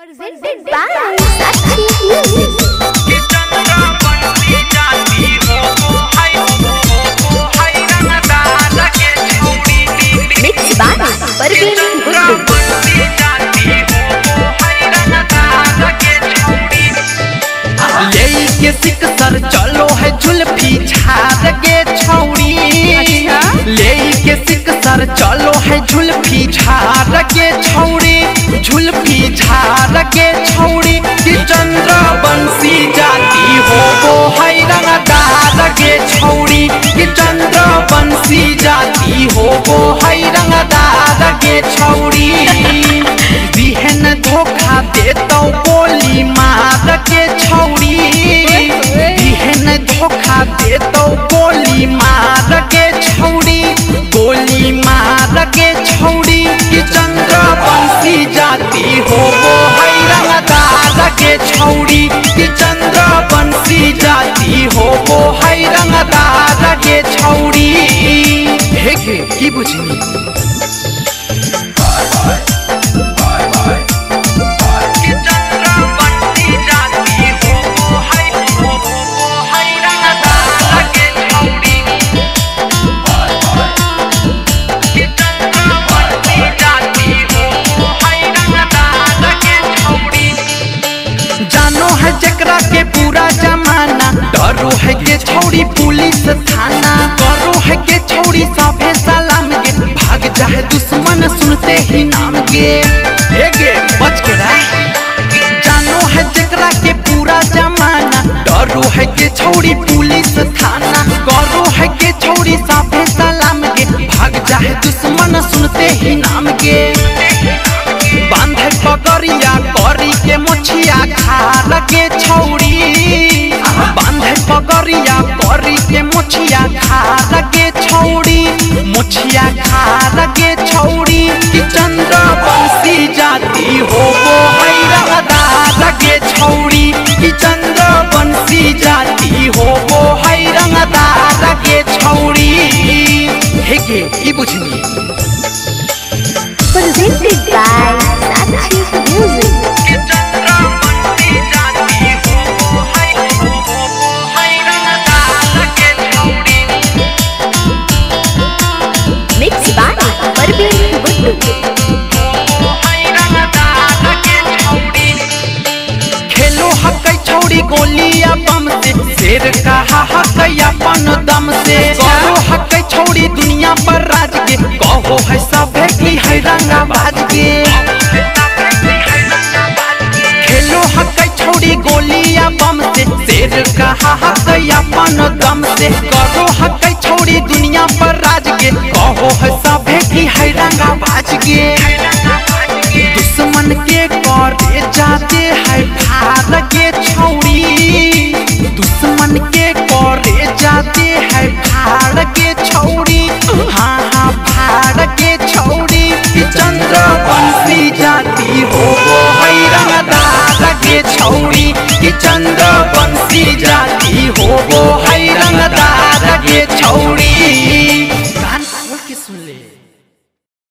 Presented by Sakshi Music. Mixed by Parveen Guddu. के सिक सर चलो है झुलफी झाड़ के छौड़ी ले के सिक सर चलो है झुलफी झाड़ के छौड़ी झुलफी झाड़ के छौड़ी कि चंद्र बंसी जाती हो वो है रंगदार के छौड़ी कि चंद्र बंसी जाती हो वो है रंगदार के छौड़ी दिहन धोखा देता गोली मार के छौड़ी धोखा दे तो गोली मार के छौड़ी गोली मार के छौड़ी कि चंद्र बंसी जाती हो वो है रंगदार के छौड़ी कि चंद्र बंसी जाती हो वो है रंगदार के छौड़ी हे के की बुझनी जकरा के पूरा जमाना डरो है के छौड़ी पुलिस थाना करो है के छौड़ी साफे सलाम के भाग जाए दुश्मन सुनते ही नाम के बच के जानो है जकरा के पूरा जमाना डरो है के छौड़ी पुलिस थाना करो है के छौड़ी साफे सलाम के भाग जाए दुश्मन सुनते ही नाम के बांधे पगड़िया करी के मुछिया खार के छौड़ी बांधे पगड़िया करी के मुछिया खार के छौड़ी मुछिया खार के छौड़ी कि चंद्र बंसी जाती हो वो है रंगदार के छौड़ी कि चंद्र बंसी जाती हो वो है रंगदार के छौड़ी हे के की बुझनी Presented by Sakshi Music. Mixed by Parveen Guddu. खेलो हक छौड़ी गोलिया बम से शेर कहा हक अपन दम से कहो हक छौड़ी दुनिया पर राज के कहो है सब की है रंगाबाज के खेलो हक छौड़ी गोलिया बम से शेर कहा हक अपन दम से कहो हक छौड़ी दुनिया पर राज के कहो है सब की है रंगाबाज के दुश्मन के करे जाते है भार के छौड़ी दुश्मन के करे जाते है भार के छौड़ी हाँ हाँ भार के छौड़ी कि चंद्र बंसी जाती हो वो है रंगदार के छौड़ी कि चंद्र बंसी जाती हो वो है रंगदार के छौड़ी।